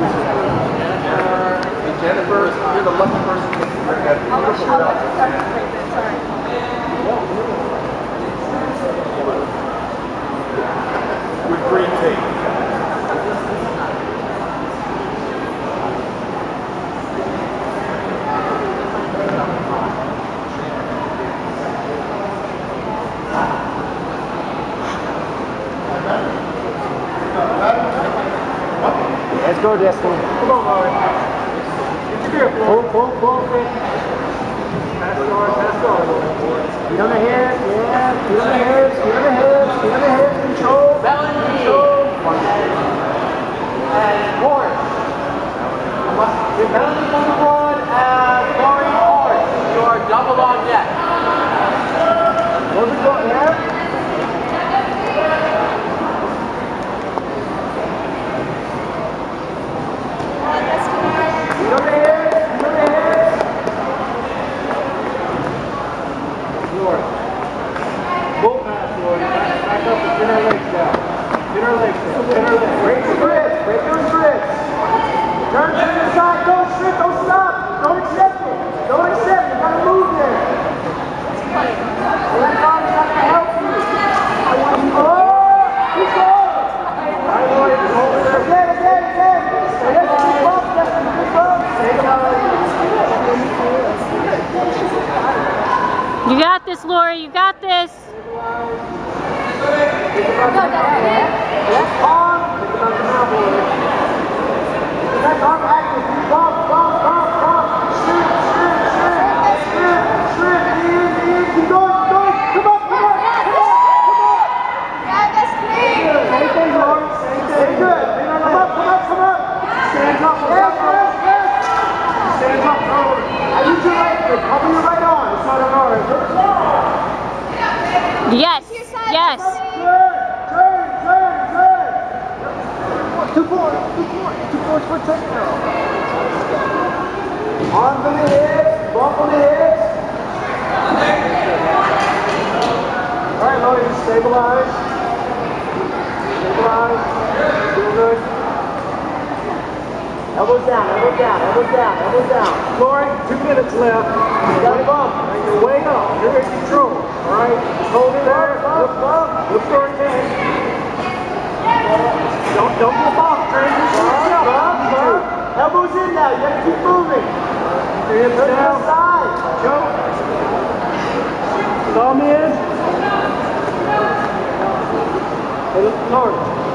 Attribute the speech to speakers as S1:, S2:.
S1: Jennifer, you're the lucky person to bring that beautiful belt. With green tape.
S2: Let's go, Destiny. Come on, Lauren. Pull. Pass on. Feet on the hips, yeah. Feet on the hips. Control. And forward. You're balancing on the run and going forward. You are double on deck. Where's it going, yeah? Full pass, Lord. Back up and pin our legs down. Break the grips. Turn to the side. Don't strip. Don't stop. Don't accept it. You gotta move there. That body's not gonna help you. Keep going. Alright, Lord. Again. Keep up.
S3: You got this, Lori. You got this. Yes.
S2: Turn. 2 points for touchdown. Arms on the hips, bump on the hips. Alright, Lori, stabilize. Feel good. Elbows down. Lori, 2 minutes left. You got it up. You're way up. You're in control. Alright? Hold it there. Look for it in. Don't get off. Transition yourself. Elbows in now. You gotta keep moving. Turn to the side. Choke. Thumb in. Hey, look, Lord.